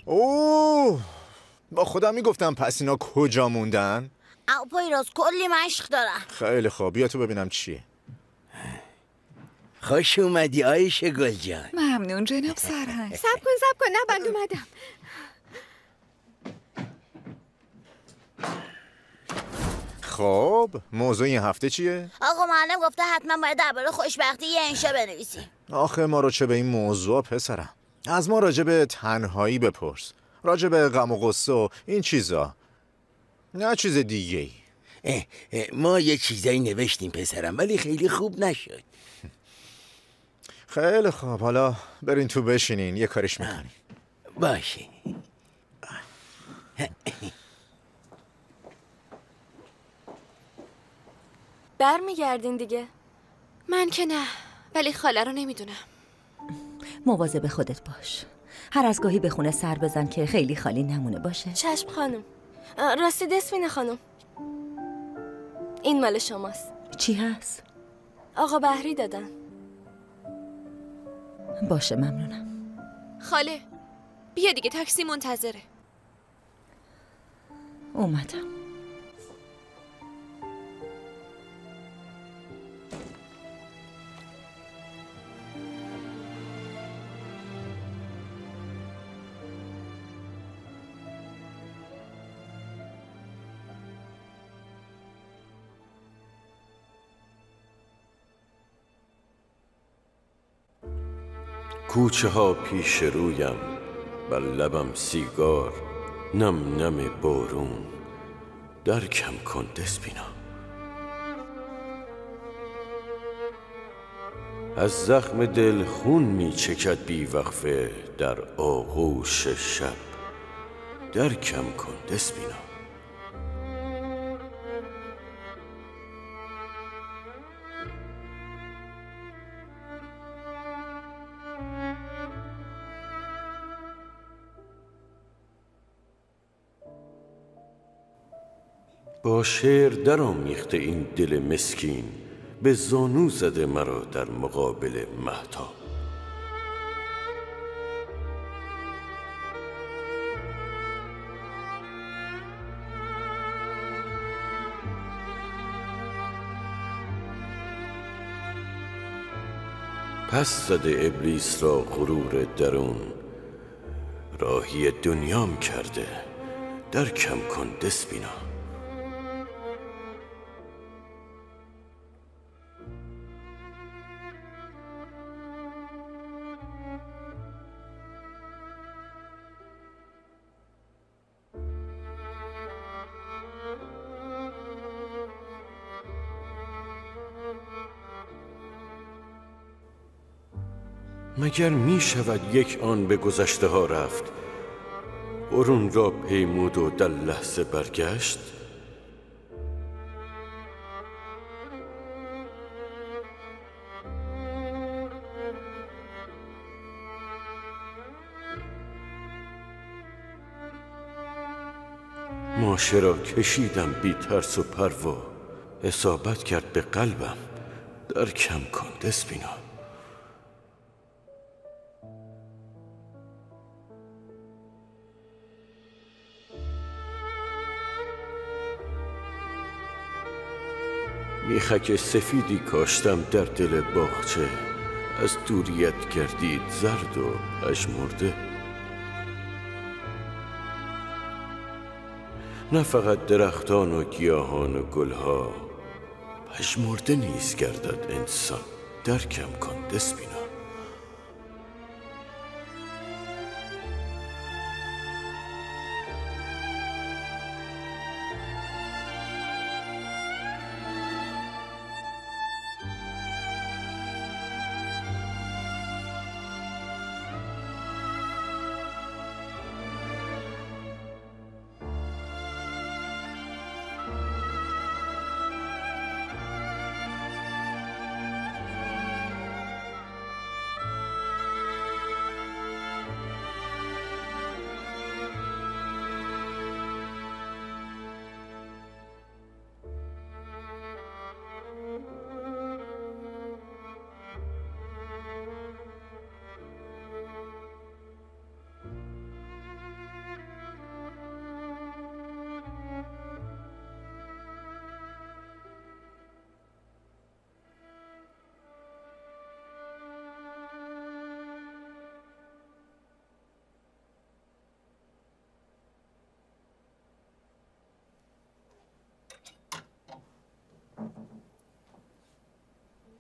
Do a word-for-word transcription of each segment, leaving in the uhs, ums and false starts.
اوه با خودم میگفتم پس اینا کجا موندن؟ او پیروز کلی مشق دارم. خیلی خوب بیا تو ببینم چیه. خوش اومدی عایشه گل جان. ممنون جناب سرهنگ. صبر کن صبر کن، نه بند اومدم. خب موضوع این هفته چیه؟ آقا معلم گفته حتما باید درباره خوشبختی یه انشا بنویسی. آخه ما رو چه به این موضوع پسرم؟ از ما راجع به تنهایی بپرس، راجع به غم و غصه و این چیزا، نه چیز دیگه ای. اه اه ما یه چیزایی نوشتیم پسرم ولی خیلی خوب نشد. خیلی خوب حالا برین تو بشینین یه کارش میکنیم. باشه. برمیگردین دیگه؟ من که نه، ولی خاله رو نمیدونم. مواظب خودت باش. هر از گاهی به خونه سر بزن که خیلی خالی نمونه باشه. چشم خانم. راستی دسمینه خانم، این مال شماست. چی هست؟ آقا بهری دادن. باشه ممنونم. خاله بیا دیگه، تاکسی منتظره. اومدم. کوچه ها پیش رویم، بر لبم سیگار، نم نم بارون، درکم کن دسپینا. از زخم دل خون می چکد بی وقفه در آغوش شب، درکم کن دسپینا. با شعر در آمیخته این دل مسکین، به زانو زده مرا در مقابل مهتاب. پس زده ابلیس را غرور درون، راهی دنیام کرده درکم کن دسپینا. مگر می شود یک آن به گذشته ها رفت، برون را پیمود و در لحظه برگشت؟ ماشه را کشیدم بی ترس و پروا، اصابت کرد به قلبم، درکم کن دسپینا. میخک سفیدی کاشتم در دل باغچه، از دوریت گردید زرد و پژمرده. نه فقط درختان و گیاهان و گلها، پژمرده نیز گردد انسان، درکم کن دسپینا.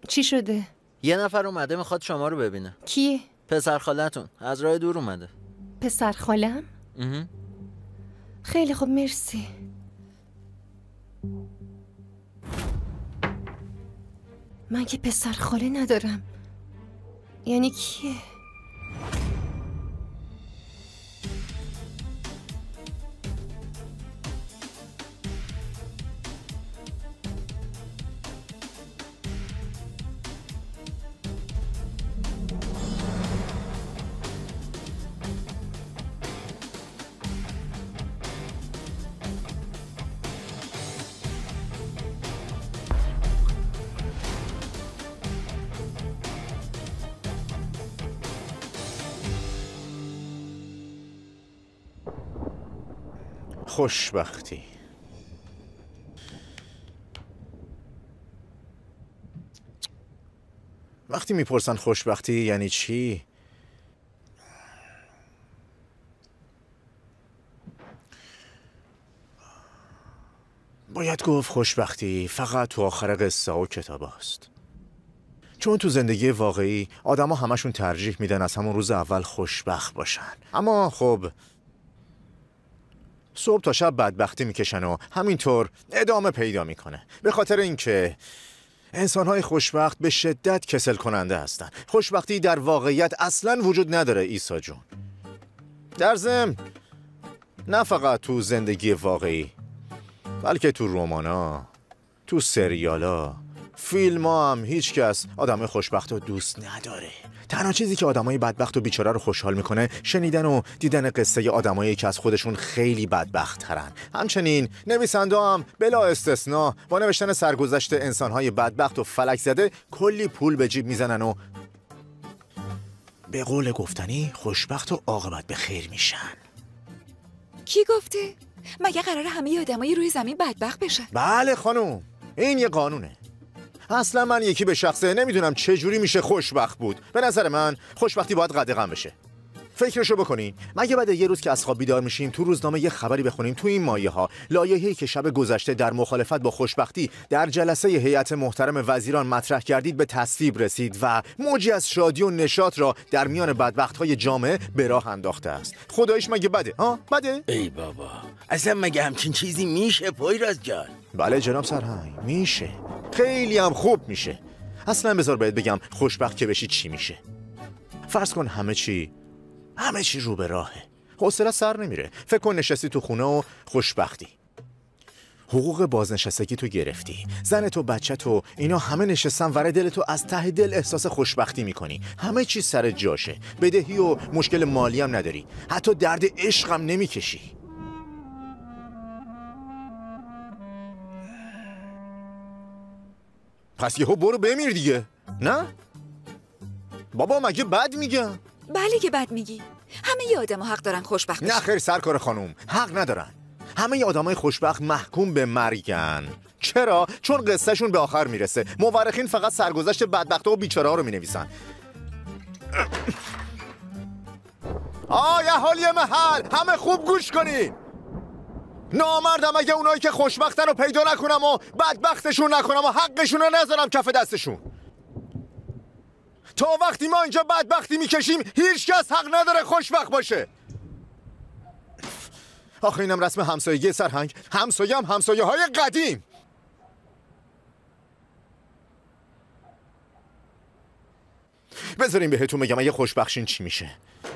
چی شده؟ یه نفر اومده میخواد شما رو ببینه. کیه؟ پسر خالتون از راه دور اومده. پسر خالم؟ اه. خیلی خوب مرسی. من که پسر خاله ندارم. یعنی کیه؟ خوشبختی. وقتی میپرسن خوشبختی یعنی چی؟ باید گفت خوشبختی فقط تو آخر قصه و کتاب هست. چون تو زندگی واقعی آدم ها همشون ترجیح میدن از همون روز اول خوشبخت باشن. اما خب صبح تا شب بدبختی میکشن و همینطور ادامه پیدا میکنه. به خاطر اینکه انسان‌های خوشبخت به شدت کسل کننده هستن. خوشبختی در واقعیت اصلاً وجود نداره عیسی جون. در ضمن نه فقط تو زندگی واقعی بلکه تو رمانا، تو سریالا، فیلم ها هم هیچ کس آدم خوشبخت رو دوست نداره. تنها چیزی که آدمای بدبخت و بیچاره رو خوشحال میکنه شنیدن و دیدن قصه آدمایی که از خودشون خیلی بدبخت ترن. همچنین نویسنده هم بلا استثناء با نوشتن سرگذشت انسانهای بدبخت و فلک زده کلی پول به جیب میزنن و به قول گفتنی خوشبخت و عاقبت به خیر میشن. کی گفته؟ مگه قراره همه آدمای روی زمین بدبخت بشن؟ بله خانوم، این یه قانونه. اصلا من یکی به شخصه نمیدونم چه جوری میشه خوشبخت بود. به نظر من خوشبختی باید قدغن بشه. فکرشو بکنین، مگه بعد یه روز که از خواب بیدار میشیم تو روزنامه یه خبری بخونیم تو این مایه ها لایحه‌ای که شب گذشته در مخالفت با خوشبختی در جلسه هیئت محترم وزیران مطرح کردید به تصویب رسید و موجی از شادی و نشاط را در میان بدبخت‌های جامعه به راه انداخته است. خداییش مگه بده؟ ها بده؟ ای بابا، اصلا مگه همچین چیزی میشه پویراز جان؟ بله جناب سرهنگ، میشه. خیلی هم خوب میشه. اصلا بذار بهت بگم خوشبخت که بشی چی میشه. فرض کن همه چی همه چی رو به راهه. حوصله سر نمیره. فکر کن نشستی تو خونه و خوشبختی. حقوق بازنشستگی تو گرفتی. زن تو، بچه تو، اینا همه نشستن ور دل تو، از ته دل احساس خوشبختی میکنی. همه چی سر جاشه. بدهی و مشکل مالی هم نداری. حتی درد عشق هم نمیکشی. پس یهو برو بمیر دیگه. نه؟ بابا مگه بد میگم؟ بله که بد میگی. همه ی آدم حق دارن خوشبخت بشن. نه خیر سرکار خانوم، حق ندارن. همه ی آدمای خوشبخت محکوم به مرگن. چرا؟ چون قصه شون به آخر میرسه. مورخین فقط سرگذشت بدبختا و بیچاره ها رو مینویسن. آی اهالی محل، همه خوب گوش کنین. نامردم اگه اونایی که خوشبختن رو پیدا نکنم و بدبختشون نکنم و حقشون رو نذارم کف دستشون. تا وقتی ما اینجا بدبختی میکشیم هیچ کس حق نداره خوشبخت باشه. آخه اینم رسم همسایگی سرهنگ. همسایه هم همسایه های قدیم. بذارین بهتون بگم اگه خوشبخشین چی میشه.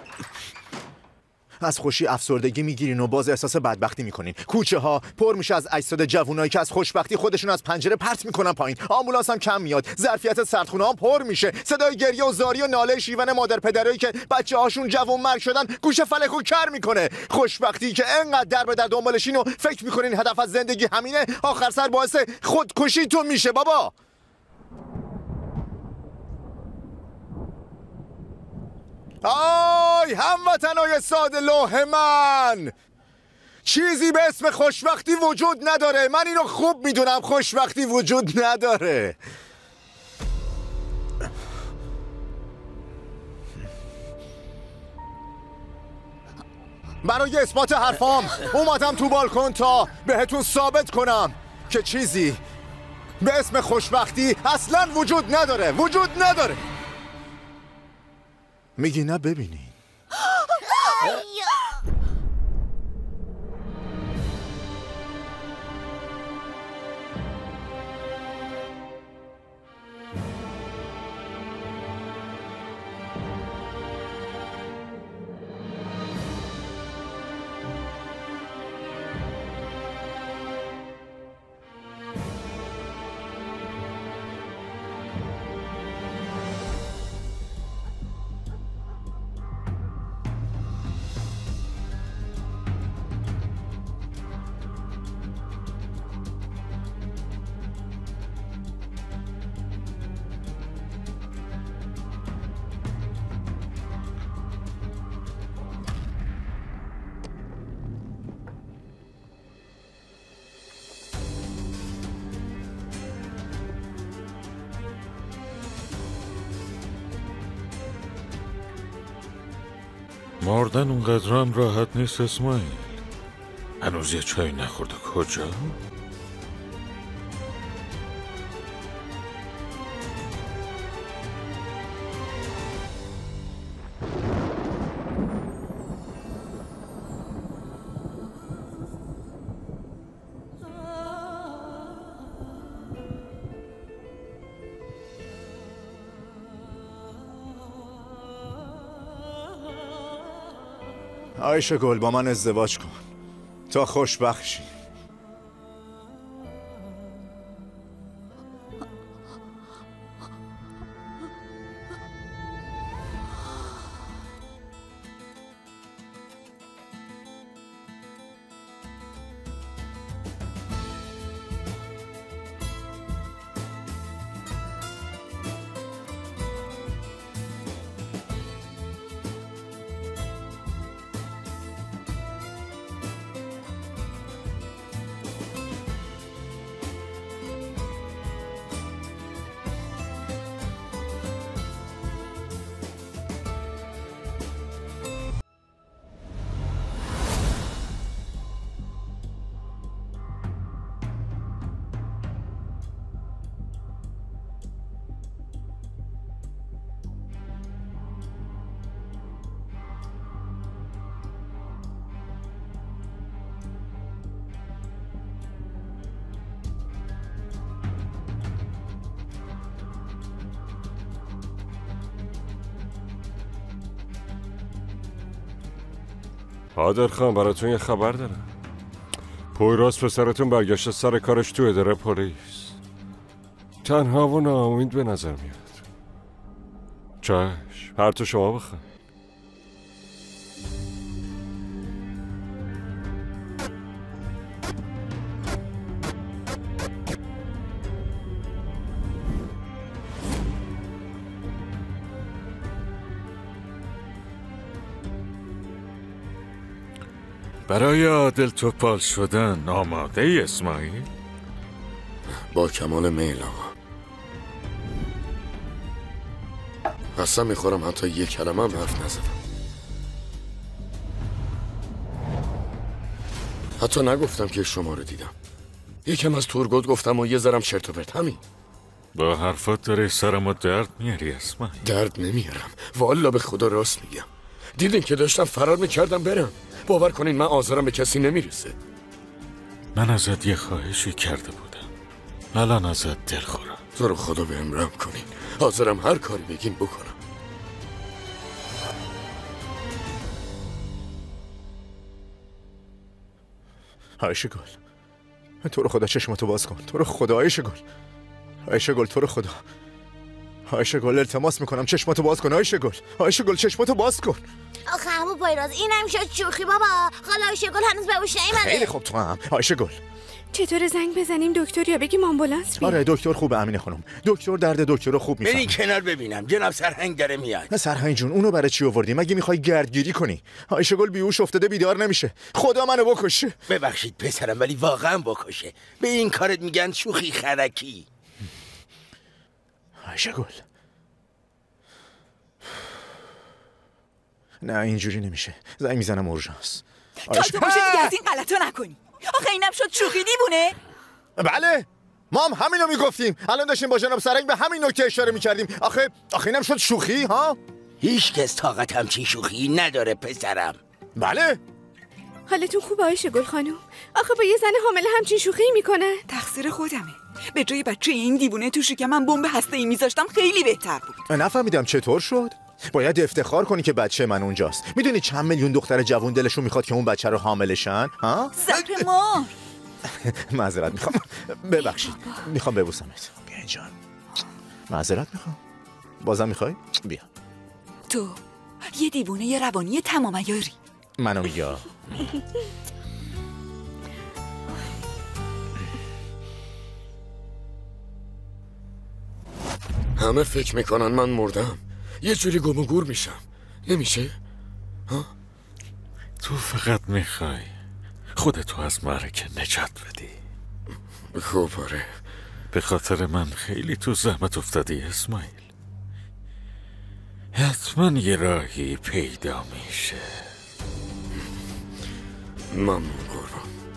از خوشی افسردگی میگیرین و باز احساس بدبختی میکنین. کوچه ها پر میشه از اجساد جوونایی که از خوشبختی خودشون از پنجره پرت میکنن پایین. آمبولانس هم کم میاد. ظرفیت سردخونه ها پر میشه. صدای گریه و زاری و ناله شیون مادر پدرایی که بچه هاشون جوون مرگ شدن گوش فلکو کر میکنه. خوشبختی که انقدر در به در دنبالشین و فکر میکنین هدف از زندگی همینه، آخر سر باعث خودکشیتون میشه بابا. آی هموطنای ساده لوح من، چیزی به اسم خوشبختی وجود نداره. من اینو خوب میدونم خوشبختی وجود نداره. برای اثبات حرفام اومدم تو بالکن تا بهتون ثابت کنم که چیزی به اسم خوشبختی اصلا وجود نداره، وجود نداره. میگی نه؟ ببینی مردن اونقدرم راحت نیست اسماعیل. هنوز یه چای نخورده. کجا؟ عایشه گل با من ازدواج کن تا خوشبخت شی. حاضر خان براتون یه خبر دارم. پویراز پسرتون برگشته سر کارش تو اداره پلیس. تنها و ناامید به نظر میاد. چشم، هر تو شما بخواه. برای عادل توپال شدن آماده ای اسماعیل؟ با کمال میل آقا. قسم میخورم حتی یک کلمه هم حرف نزدم. حتی نگفتم که شما رو دیدم. یکم از تورگوت گفتم و یه ذرم چرت و پرت، همین. با حرفات داری سرمو درد میاری اسماعیل. درد نمیارم، والا به خدا راست میگم. دیدین که داشتم فرار میکردم برم. باور کنین من آزارم به کسی نمیرسه. من ازت یه خواهشی کرده بودم، الان ازت دل خورم. تو رو خدا بهم رحم کنین، حاضرم هر کاری بگین بکنم. عایشه گل، تو رو خدا چشماتو باز کن. تو رو خدا عایشه گل. عایشه گل تو رو خدا. عایشه گل التماس میکنم چشماتو باز کن. عایشه گل، عایشه گل چشماتو باز کن. آخه عمو پویراز اینم شد شوخی بابا. خاله عایشه گل هنوز به هوش نیومده. خیلی خوب تو هم. عایشه گل چطور زنگ بزنیم دکتر یا بگیم آمبولانس بیاد؟ آره دکتر خوبه امینه خانم. دکتر درد دکتر رو خوب میفهمه. برین کنار ببینم جناب سرهنگ داره میاد. نه سرهنگ جون اونو برای چی آوردی؟ مگه میخوای گردگیری کنی؟ عایشه گل بیهوش افتاده بیدار نمیشه. خدا منو بکشه. ببخشید پسرم ولی واقعا بکشه. به این کارت میگن شوخی خرکی. عایشه گل نه اینجوری نمیشه. زنگ میزنم اورژانس. تا تو باشه دیگه از این غلطا نکنی. آخه اینم شد شوخی دیوونه. بله ما هم همینو میگفتیم. الان داشتیم با جناب سرنگ به همین نکته اشاره میکردیم. آخه آخه اینم شد شوخی ها؟ هیچ کس طاقت همچین شوخی نداره پسرم. بله. حالتون خوبه آیشه گل خانم؟ آخه با یه زن حامله همچین شوخی میکنه؟ تقصیر خودمه. به جای بچه این دیوونه تو شکمم بمب هسته‌ای میذاشتم خیلی بهتر بود. نفهمیدم چطور شد؟ باید افتخار کنی که بچه من اونجاست. میدونی چند میلیون دختر جوون دلشون میخواد که اون بچه رو حاملشن؟ ها؟ زهر مار. معذرت میخوام. ببخشید. میخوام ببوسمت. بیا اینجا. معذرت میخوام. بازم میخوای؟ بیا. تو یه دیوونه یه روانی تمام عیاری. منو میگه. همه فکر میکنن من مردم. یه جوری گم و گور میشم. نمیشه؟ ها؟ تو فقط میخوای خودتو از معرکه نجات بدی. خوب آره. به خاطر من خیلی تو زحمت افتادی اسماعیل. حتما یه راهی پیدا میشه. ممنون قربان.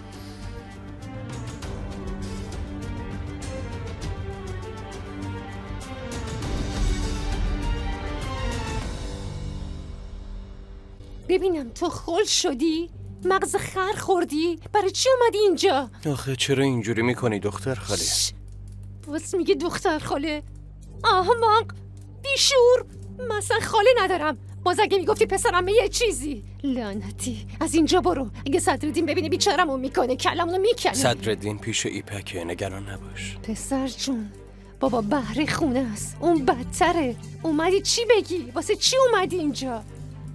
ببینم تو خل شدی؟ مغز خر خوردی؟ برای چی اومدی اینجا؟ آخه چرا اینجوری میکنی دختر خاله؟ بس میگه دختر خاله؟ احمق، بیشور، مثلا خاله ندارم. باز اگه میگفتی پسرم یه چیزی. لعنتی، از اینجا برو. اگه صدرالدین ببینه بیچارمون میکنه کلمونو میکنه. صدرالدین پیش ایپکه، نگران نباش. پسر جون، بابا بهر خونه است، اون بدتره. اومدی چی بگی؟ واسه چی اومدی اینجا؟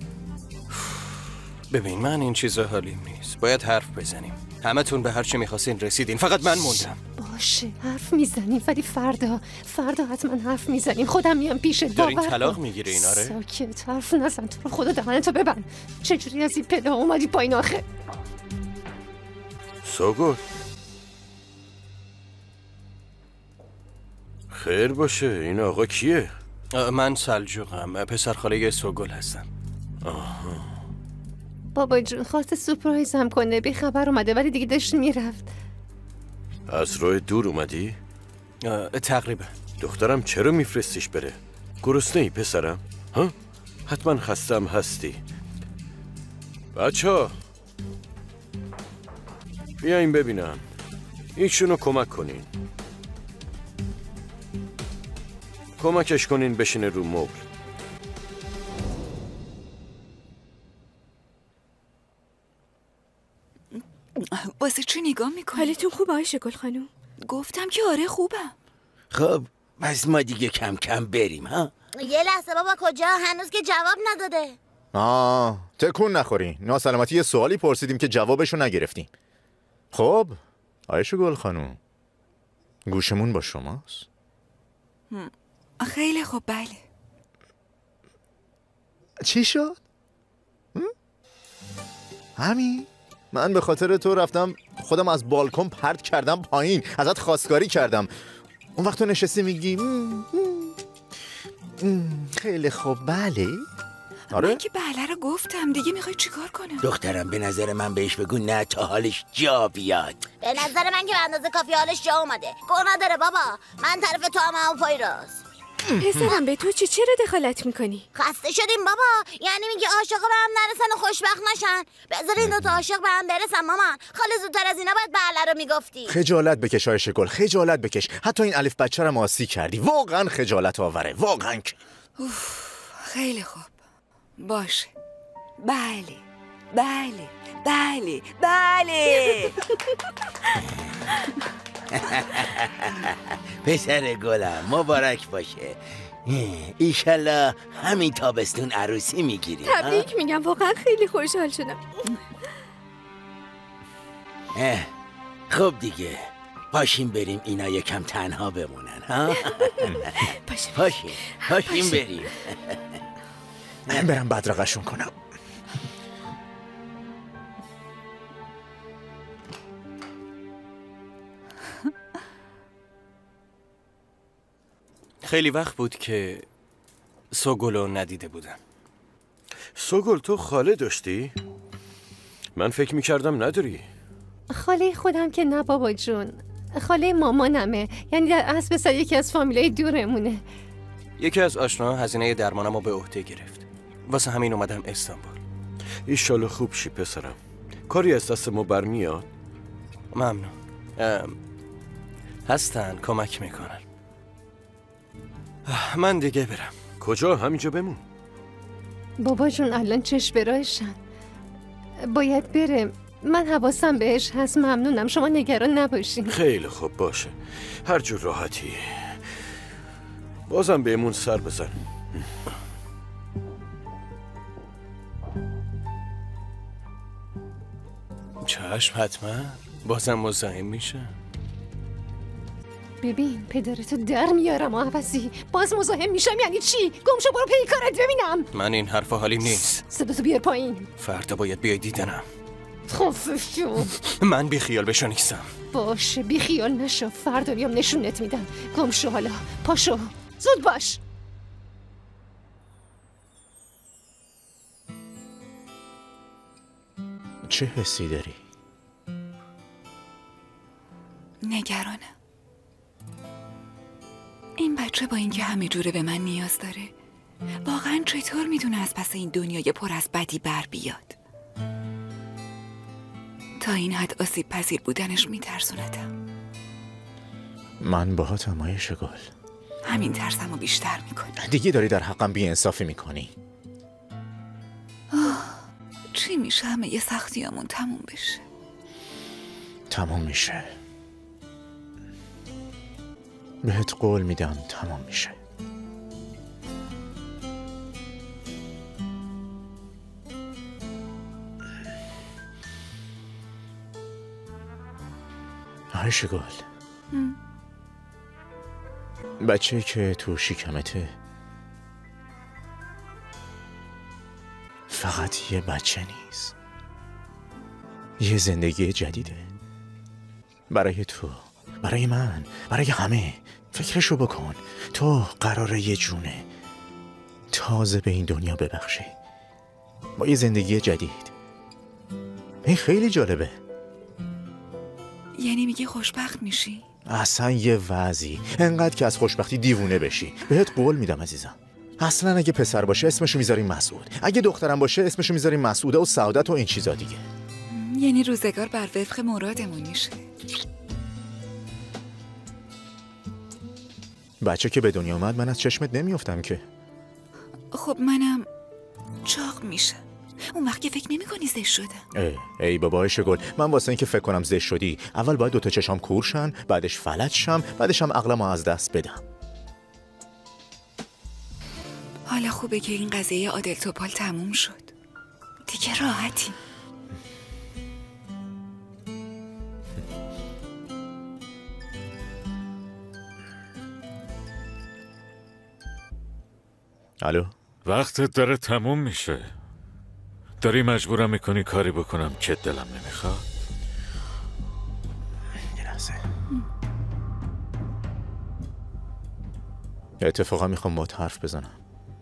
ببین من این چیزا حالیم نیست. باید حرف بزنیم. همه تون به هر چی میخواستین رسیدین، فقط من موندم. باشه حرف میزنیم، ولی فردا فردا حتما حرف میزنیم. خودم میام پیشت. دارین طلاق میگیره اینا رو؟ ساکت، حرف نزن. تو رو خدا دهنتو ببند. چجوری از این پله اومدی پایین آخه؟ سوگل خیر باشه. این آقا کیه؟ من سلجوقم، پسر خاله سوگل هستم. آها. بابا جون خواسته سورپرایزم کنه، بی خبر اومده ولی دیگه داشت میرفت. از راه دور اومدی؟ تقریبا. دخترم چرا میفرستیش بره؟ گرسنه ای پسرم؟ ها؟ حتما خستم هستی. بچه ها بیاین ببینم، ایشونو کمک کنین. کمکش کنین بشینه رو مبل. واسه چی نگاه میکنی؟ حالتون خوبه آیشه گل خانم؟ گفتم که آره خوبم. خب پس ما دیگه کم کم بریم ها. یه لحظه بابا، کجا؟ هنوز که جواب نداده. آه تکون نخورین. ناسلامتی یه سوالی پرسیدیم که جوابشو نگرفتیم. خب آیشه گل خانم، گوشمون با شماست؟ خیلی خوب. بله. چی شد؟ همین؟ من به خاطر تو رفتم خودم از بالکن پرت کردم پایین، ازت خواستگاری کردم. اون وقت تو نشستی میگی مم، مم، مم، خیلی خوب. بله آره؟ من که بله رو گفتم. دیگه میخوای چیکار کنم؟ دخترم به نظر من بهش بگو نه تا حالش جا بیاد. به نظر من که به اندازه کافی حالش جا اومده. گوه نداره بابا، من طرف تو هم همون پای راست. پسرم به تو چی چرا دخالت میکنی؟ خسته شدیم بابا. یعنی میگه عاشقا به هم نرسن و خوشبخت نشن. بذارین دو تا عاشق به هم برسن مامان. خاله زودتر از اینا باید بله رو میگفتی. خجالت بکش آیشه گل، خجالت بکش. حتی این الف بچه رو آسی کردی. واقعا خجالت آوره، واقعا. اوف خیلی خوب. باشه. بله بله بله بله. پسر گلم مبارک باشه. ایشالله همین تابستون عروسی میگیری. تبریک میگم، واقعا خیلی خوشحال شدم. خب دیگه پاشیم بریم اینا یکم تنها بمونن ها. پاشیم پاشیم پاشیم بریم. برم بدرقشون کنم. خیلی وقت بود که سوگلو ندیده بودم. سوگل تو خاله داشتی؟ من فکر میکردم نداری. خاله خودم که نه بابا جون. خاله مامانمه، یعنی در اصل پسر یکی از فامیلای دورمونه. یکی از آشناها هزینه درمانم رو به عهده گرفت، واسه همین اومدم استانبول. ایشالا خوب شی پسرم. کاری از دست ما برمیاد؟ ممنون. هستن کمک میکنن. من دیگه برم. کجا؟ همینجا بمون. بابا جون الان چش براهشن، باید برم. من حواسم بهش هست. ممنونم، شما نگران نباشین. خیلی خوب باشه، هر جور راحتی. بازم بهمون سر بزن. چشم، حتما. بازم مزاحم میشه. ببین پدرتو در میارم عوضی. باز مزاحم میشم یعنی چی؟ گمشو برو پی کارت ببینم. من این حرفا حالیم نیست. صداتو بیار پایین. فردا باید بیای دیدنم. خفه شو. من بی خیال بشو نیستم. باشه بی خیال نشو، فردا بیام نشونت میدم. گمشو حالا، پاشو زود باش. چه حسی داری؟ نگرانم. این بچه با اینکه همه جوره به من نیاز داره، واقعا چطور میتونه از پس این دنیای پر از بدی بر بیاد؟ تا این حد آسیب پذیر بودنش میترسوندم. من باهاتم آیشه گل. همین ترسمو بیشتر میکنه. دیگه داری در حقم بی انصافی میکنی. چی میشه همه یه سختیامون تموم بشه؟ تموم میشه. بهت قول میدم تمام میشه. آیشه گل، بچه‌ای که تو شکمته فقط یه بچه نیست، یه زندگی جدیده برای تو، برای من، برای همه. فکرشو بکن. تو قراره یه جونه تازه به این دنیا ببخشی با یه زندگی جدید. این خیلی جالبه. یعنی میگی خوشبخت میشی؟ اصلا یه وضعی انقدر که از خوشبختی دیوونه بشی. بهت قول میدم عزیزم. اصلا اگه پسر باشه اسمشو میذاریم مسعود، اگه دخترم باشه اسمشو میذاریم مسعوده و سعادت و این چیزا دیگه. یعنی روزگار بر وفق مرادمون میشه. بچه که به دنیا اومد من از چشمت نمیافتم که. خب منم چاق میشه. اون وقت که فکر نمی کنی زشت شدم. ای, ای بابا آیشه گل، من واسه اینکه فکر کنم زشت شدی اول باید دوتا چشام کور شن، بعدش فلج شم، بعدش هم عقلمو از دست بدم. حالا خوبه که این قضیه عادل توپال تموم شد. دیگه راحتی. الو، وقتت داره تموم میشه. داری مجبورم میکنی کاری بکنم که دلم نمیخواد. یه لحظه. اتفاقا میخوام باهات حرف بزنم.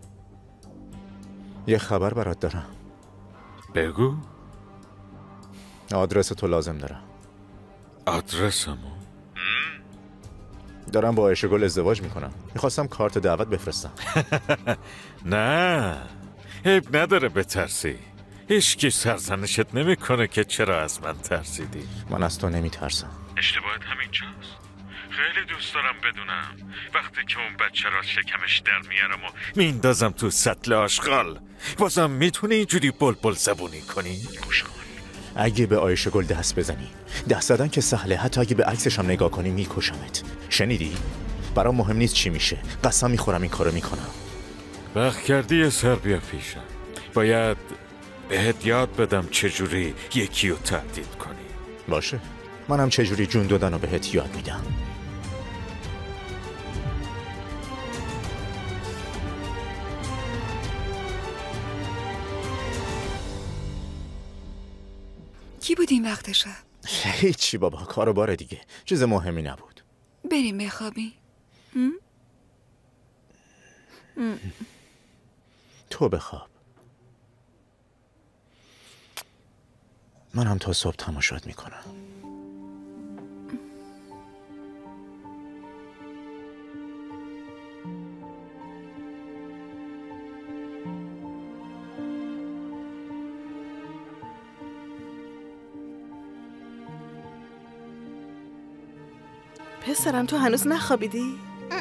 یه خبر برات دارم. بگو. آدرس تو لازم دارم. آدرسمو؟ دارم با آیشه گل ازدواج میکنم. میخواستم کارت دعوت بفرستم. نه، عیب نداره بترسی. هیچکی سرزنشت نمیکنه که چرا از من ترسیدی. من از تو نمیترسم. اشتباهت همینجاست. خیلی دوست دارم بدونم وقتی که اون بچه را شکمش در میارم و میندازم تو سطل آشغال، بازم میتونی اینجوری بلبل زبونی کنی؟ گوش کن. اگه به آیشه گل دست بزنی، دست زدن که سهله، حتی اگه به عکسش هم نگاه کنی میکشمت. شنیدی؟ برام مهم نیست چی میشه، قسم میخورم این کارو میکنم. وقت کردی یه سر بیا پیشم. باید بهت یاد بدم چجوری یکی رو تهدید کنی. باشه، منم چجوری جون دادن رو بهت یاد میدم. کی بود این وقت شب؟ هیچی بابا، کارو باره دیگه، چیز مهمی نبود. بریم بخوابی. تو بخواب، منم تا صبح تماشات میکنم. پسرم تو هنوز نخوابیدی؟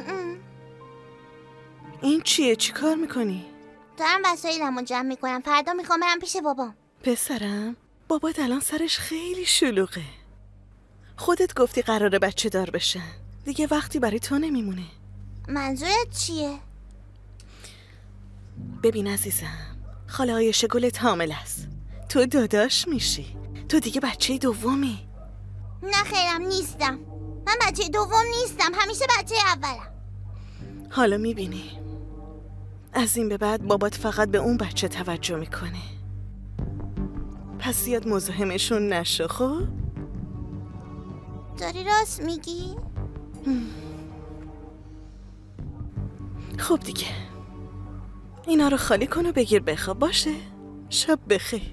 این چیه؟ چی کار میکنی؟ دارم وسایلمو جمع میکنم، فردا میخوام برم پیش بابام. پسرم بابات الان سرش خیلی شلوغه. خودت گفتی قراره بچه دار بشن، دیگه وقتی برای تو نمیمونه. منظورت چیه؟ ببین عزیزم، خاله آیش گلت حامل است، تو داداش میشی، تو دیگه بچه دومی. نه خیرم نیستم، من بچه دوم نیستم، همیشه بچه اولم. حالا میبینی از این به بعد بابات فقط به اون بچه توجه میکنه، پس زیاد مزاحمشون نشو. خب داری راست میگی؟ خب دیگه اینا رو خالی کن و بگیر بخواب. باشه؟ شب بخیر.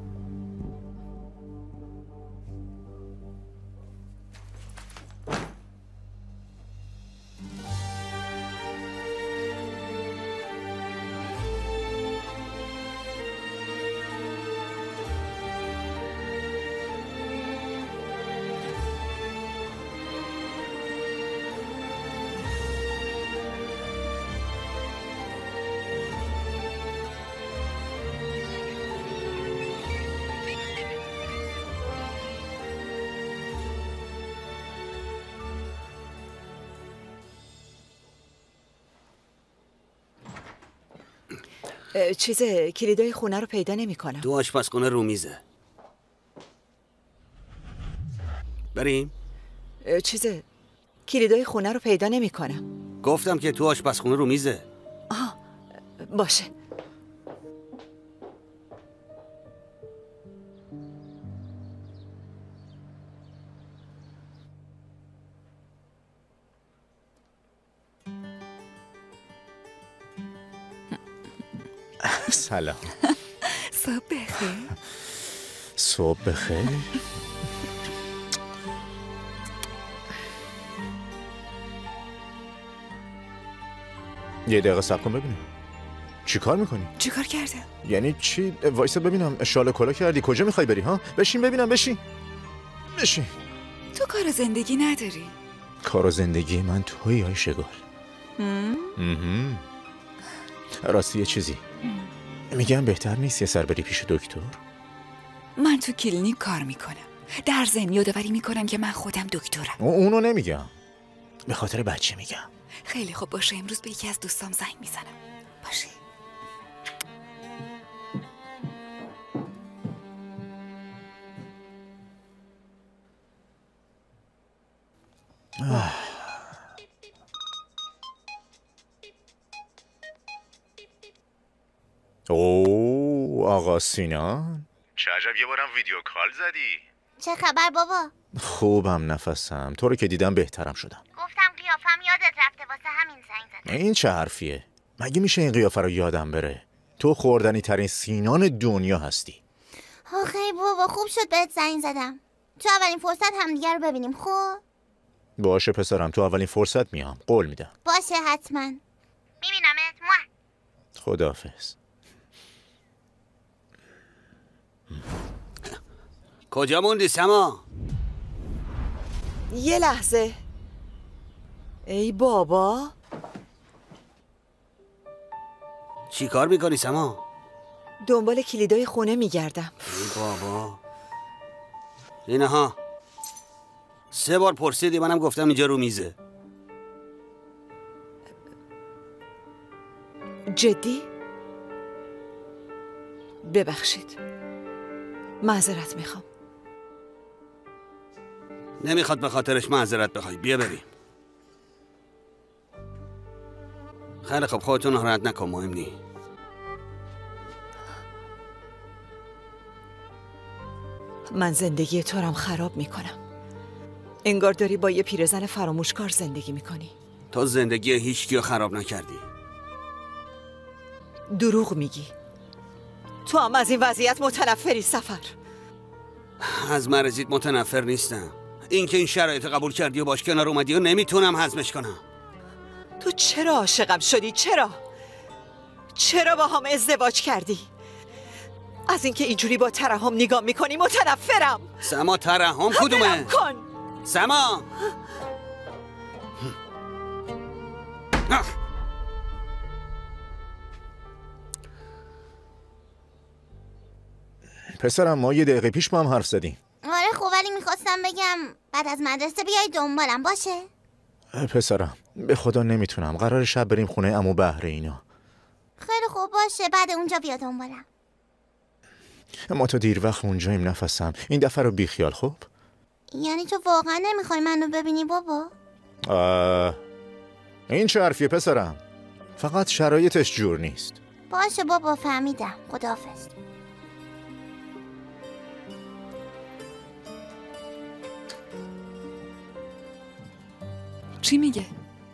چیزه کلیدای خونه رو پیدا نمی کنم. تو آشپزخونه رو میزه. بریم؟ چیزه کلیدای خونه رو پیدا نمی کنم. گفتم که تو آشپزخونه رو میزه. آه باشه. سلام. صبح بخیر. صبح بخیر. یه دقیقه صبر کن ببینم چی کار میکنی؟ چی کار کرده؟ یعنی چی؟ وایسا ببینم. شال کلا کردی؟ کجا میخوای بری ها؟ بشین ببینم. بشین بشین. تو کار زندگی نداری؟ کار زندگی من تویی های شگار. راستی یه چیزی میگم بهتر نیست یه سر بری پیش دکتر؟ من تو کلینیک کار میکنم، در ضمن یادآوری میکنم که من خودم دکترم. اونو نمیگم، به خاطر بچه میگم. خیلی خوب باشه، امروز به یکی از دوستام زنگ میزنم. باشه. اوه آقا سینان، چه عجب یه بارم ویدیو کال زدی. چه خبر بابا؟ خوبم، نفسم. تو رو که دیدم بهترم شدم. گفتم قیافم یادت رفته، واسه همین زنگ زدم. این چه حرفیه؟ مگه میشه این قیافه رو یادم بره؟ تو خوردنی ترین سینان دنیا هستی. آخه بابا خوب شد بهت زنگ زدم. تو اولین فرصت همدیگه رو ببینیم. خب باشه پسرم، تو اولین فرصت میام، قول میدم. باشه حتما. میبینمت. موه. خداحافظ. کجا موندی سما؟ یه لحظه. ای بابا، چی کار میکنی سما؟ دنبال کلیدای خونه میگردم. ای بابا، اینها سه بار پرسیدی، منم گفتم اینجا رو میزه. جدی؟ ببخشید، معذرت میخوام. نمیخواد به خاطرش معذرت بخوای، بیا بریم. خیلی خب، خودتون ناراحت نکن، مهم نی. من زندگی تو رم خراب میکنم. انگار داری با یه پیرزن فراموشکار زندگی میکنی. تو زندگی هیچکی رو خراب نکردی. دروغ میگی. تو هم از این وضعیت متنفری سفر. از مرضیت متنفر نیستم. این که این شرایط قبول کردی و باش کنار اومدی و نمیتونم هضمش کنم. تو چرا عاشقم شدی؟ چرا؟ چرا با هم ازدواج کردی؟ از اینکه اینجوری با ترحم نگاه میکنی متنفرم. سما، ترحم کدومه؟ کن. سما، پسرم ما یه دقیقه پیش با هم حرف زدیم. آره خب ولی میخواستم بگم بعد از مدرسه بیای دنبالم باشه؟ پسرم به خدا نمیتونم، قرار شب بریم خونه عمو بهره اینا. خیلی خوب باشه بعد اونجا بیا دنبالم. ما تا دیر وقت اونجاییم نفسم، این دفعه رو بی خیال. خب یعنی تو واقعا نمیخوای منو ببینی بابا؟ آه... این چه حرفیه پسرم؟ فقط شرایطش جور نیست. باشه بابا فهمیدم. خداحافظ. چی میگه؟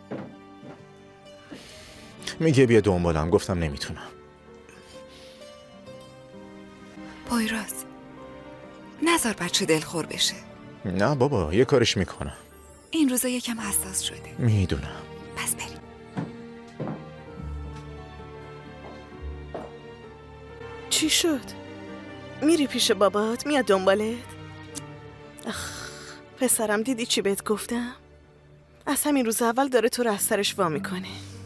میگه بیا دنبالم. گفتم نمیتونم. پویراز نذار بچه دلخور بشه. نه بابا یه کارش میکنم. این روزا یکم حساس شده. میدونم. پس بریم. چی شد؟ میری پیش بابات؟ میاد دنبالت؟ اخ پسرم دیدی چی بهت گفتم؟ از همین روز اول داره تو رو از سرش وا میکنه.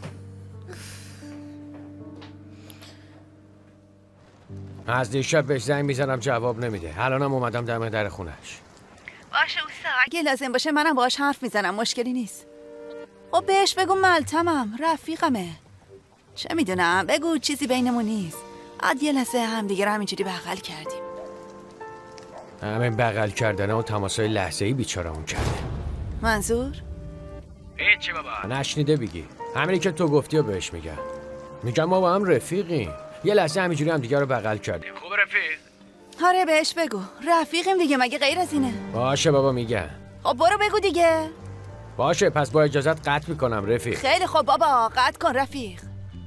از دیشب بهش زنگ میزنم جواب نمیده. الانم اومدم دم در خونش. باشه اوستا اگه لازم باشه منم باهاش حرف میزنم، مشکلی نیست. خب بهش بگو ملتمم، رفیقمه. چه میدونم، بگو چیزی بینمون نیست. عاد یه لحظه هم دیگه همینجوری بغل کردیم. همین بغل کردنه و تماسای لحظه‌ای بیچاره‌مون کرده. منظور؟ هیچی بابا نشنیده بگی. همینی که تو گفتی و بهش میگم. میگم ما با هم رفیقیم. یه لحظه همینجوری هم دیگه رو بغل کردیم. خوب رفیق؟ آره بهش بگو رفیقیم دیگه، مگه غیر از اینه؟ باشه بابا میگم. خب برو بگو دیگه. باشه پس با اجازت قطع میکنم رفیق. خیلی خب بابا قطع کن رفیق.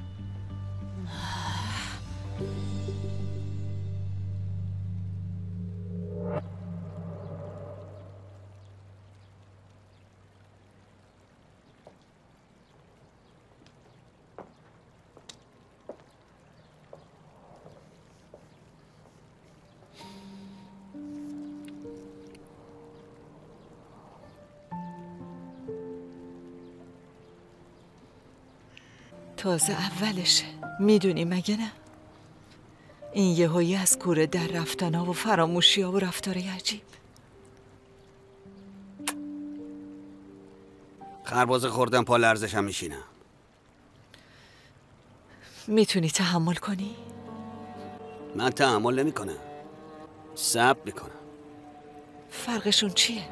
تازه اولشه، میدونی مگه نه؟ این یهویی از کوره در رفتن ها و فراموشی ها و رفتار عجیب. خربازه خوردم پا لرزشم میشینم. میتونی تحمل کنی؟ من تحمل نمی کنم، صبر میکنم. فرقشون چیه؟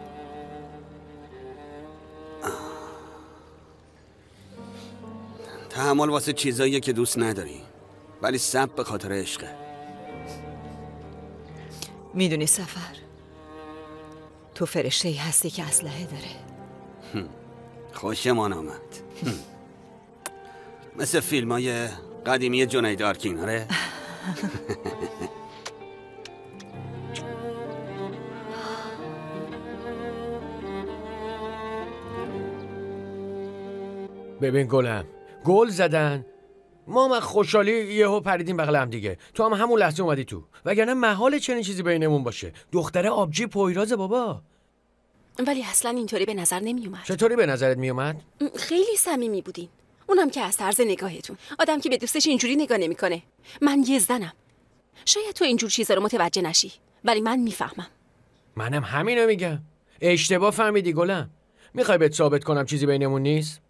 تحمل واسه چیزاییه که دوست نداری، ولی صبر به خاطر عشقه. میدونی سفر، تو فرشته‌ای هستی که اسلحه داره. خوشمان آمد. مثل فیلم های قدیمی جنید آرکین. آره. ببین گلم، گل زدن. ما من خوشحالی یهو پریدیم بغل هم دیگه. تو هم همون لحظه اومدی تو، وگرنه محال چنین چیزی بینمون باشه. دختره آبجی پویراز بابا. ولی اصلا اینطوری به نظر نمی اومد. چطوری به نظرت می اومد؟ خیلی صمیمی بودین. اونم که از طرز نگاهتون، آدم که به دوستش اینجوری نگاه نمیکنه. من یه زنم، شاید تو اینجور چیزا رو متوجه نشی، ولی من میفهمم. منم همینو میگم. اشتباه فهمیدی گلم. میخوای بهت ثابت کنم چیزی بینمون نیست؟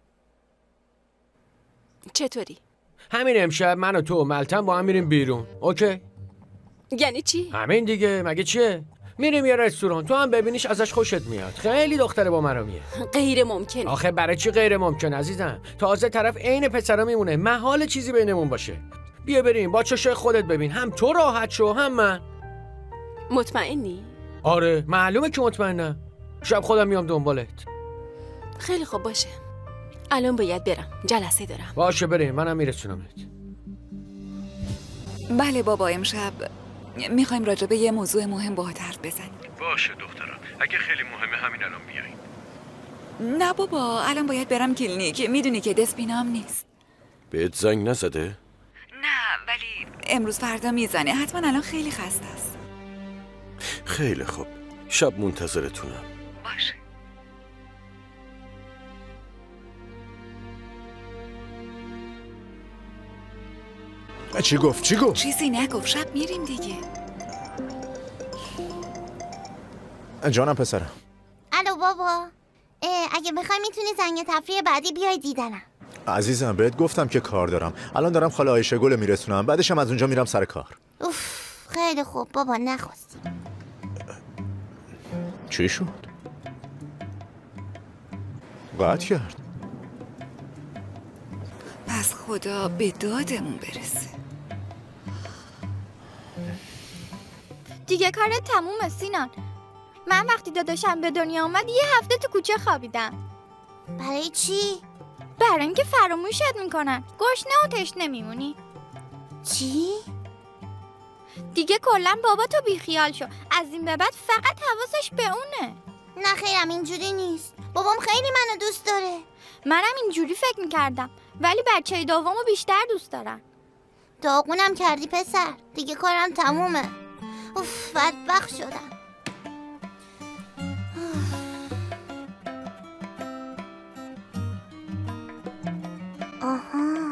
چطوری؟ همین امشب من و تو و ملتم با هم میریم بیرون. اوکی؟ یعنی چی؟ همین دیگه، مگه چیه؟ میریم یه رستوران، تو هم ببینیش ازش خوشت میاد. خیلی دختره با مرامیه. غیر ممکنه. آخه برای چی غیر ممکن عزیزم؟ تازه طرف عین پسرا میمونه، محال چیزی بینمون باشه. بیا بریم، با چشای خودت ببین، هم تو راحت شو هم من. مطمئنی؟ آره معلومه که مطمئنم. شب خودم میام دنبالت. خیلی خوب باشه. الان باید برم، جلسه دارم. باشه بریم، منم میرسونمت. بله بابا، امشب میخوایم راجع به یه موضوع مهم باهات حرف بزنیم. باشه دخترم، اگه خیلی مهمه همین الان بیاین. نه بابا، الان باید برم کلینیک. میدونی که دسپینام نیست. بهت زنگ نزده؟ نه ولی امروز فردا میزنه. حتما الان خیلی خسته است. خیلی خوب، شب منتظرتونم. باشه. چی گفت چی گفت؟ چیزی نگفت، شب میریم دیگه. جانم پسرم. الو بابا، اگه بخوای میتونی زنگ تفریح بعدی بیای دیدنم. عزیزم بهت گفتم که کار دارم. الان دارم خاله عایشه گل میرسونم، بعدش هم از اونجا میرم سر کار. اوف خیلی خوب بابا، نخواستی. چی شد؟ قطع کرد. پس خدا به دادمون برسه. دیگه کارت تمومه سینان. من وقتی داداشم به دنیا اومد یه هفته تو کوچه خوابیدم. برای چی؟ برای اینکه فراموشت میکنن، گشنه و تشنه میمونی. چی؟ دیگه کلا بابا تو بیخیال شو، از این به بعد فقط حواسش به اونه. نه خیرم اینجوری نیست، بابام خیلی منو دوست داره. منم اینجوری فکر میکردم، ولی بچه دومو بیشتر دوست دارم. داغونم کردی پسر، دیگه کارم تمومه. اوف بدبخت شدم. آها.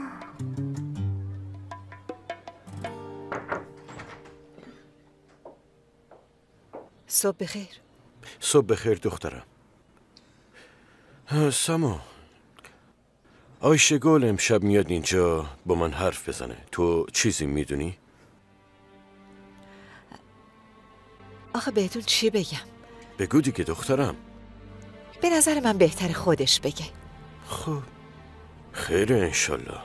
صبح بخیر. صبح بخیر دخترم. سما، عایشه گل امشب میاد اینجا با من حرف بزنه. تو چیزی میدونی؟ آخه بهتون چی بگم؟ بگو دیگه دخترم. به نظر من بهتر خودش بگه. خب خیره انشالله.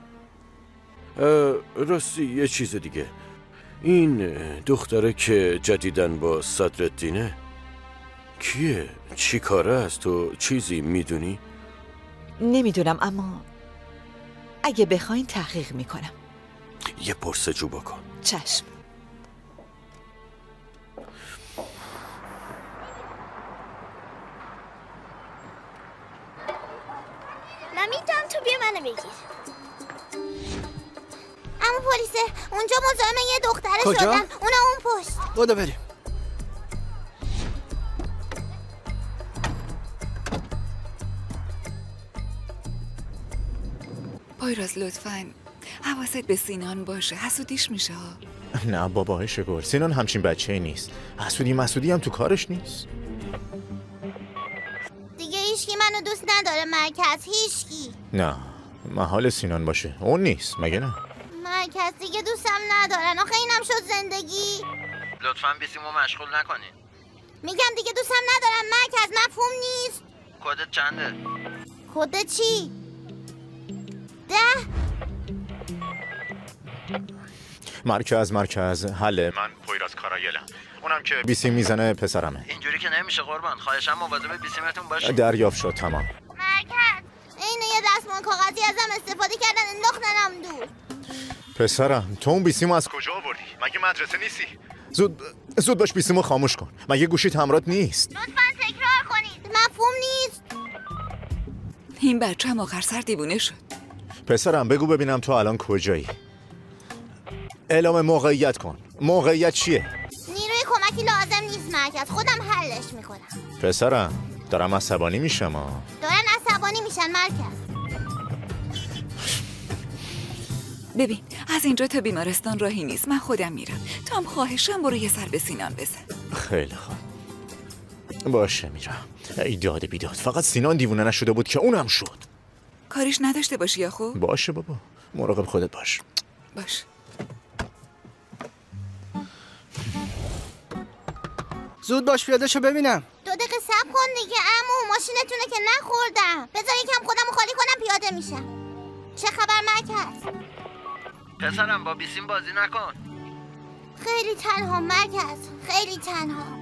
راستی یه چیز دیگه، این دختره که جدیدن با صدرالدینه کیه؟ چی کاره است؟ تو چیزی میدونی؟ نمیدونم، اما اگه بخواین تحقیق میکنم. یه پرسجو بکن. چشم. نمیدونم، تو بیا منو بگیر. اما پلیسه اونجا مزاحم یه دختره کجا؟ شدن، اونا اون پشت. بودو بریم. پایراز لطفاً حواست به سینان باشه، حسودیش میشه. نه بابا عایشه گل، سینان همچین بچه نیست. حسودی مسودی هم تو کارش نیست. دیگه هیچکی منو دوست نداره مرکز، هیچکی. نه محال سینان باشه، اون نیست مگه نه؟ مرکز دیگه دوستم ندارن، آخه اینم شد زندگی. لطفاً بیسیمو مشغول نکنین. میگم دیگه دوستم ندارن مرکز، مفهوم نیست. کدت چنده؟ کد چی؟ ده؟ مرکز مرکز حله. من پویراز کارایلم، اونم که بیسیم میزنه پسرمه. اینجوری که نمیشه قربان، خواهشم مواظب بیسیمتون باشید. دریافت شد. تمام. مرکز اینو یه دستمال کاغذی ازم استفاده کردن انداختنم دور. پسرم تو اون بیسیمو از کجا آوردی؟ مگه مدرسه نیستی؟ زود زود باش بیسیمو خاموش کن. مگه گوشیت همراهت نیست؟ لطفاً تکرار کنید، مفهوم نیست. این بچه هم آخر سر دیوونه شد. پسرم بگو ببینم تو الان کجایی؟ اعلام موقعیت کن. موقعیت چیه؟ نیروی کمکی لازم نیست مرکز، خودم حلش میکنم. پسرم دارم عصبانی میشم ها. دارن عصبانی میشن مرکز. ببین از اینجا تا بیمارستان راهی نیست، من خودم میرم. تو هم خواهشم برو یه سر به سینان بزن. خیلی خوب باشه میرم. ای داد بیداد، فقط سینان دیوونه نشده بود که اونم شد. کاریش نداشته باشی یا خوب؟ باشه بابا، مراقب خودت باش. باش. زود باش پیادهشو ببینم. دو دقیقه صبر کن دیگه عمو، ماشینتونه که نخوردم. بذار یکم خودمو خالی کنم پیاده میشم. چه خبر مرکز؟ پسرم با بیسیم بازی نکن. خیلی تنها مرکز، خیلی تنها.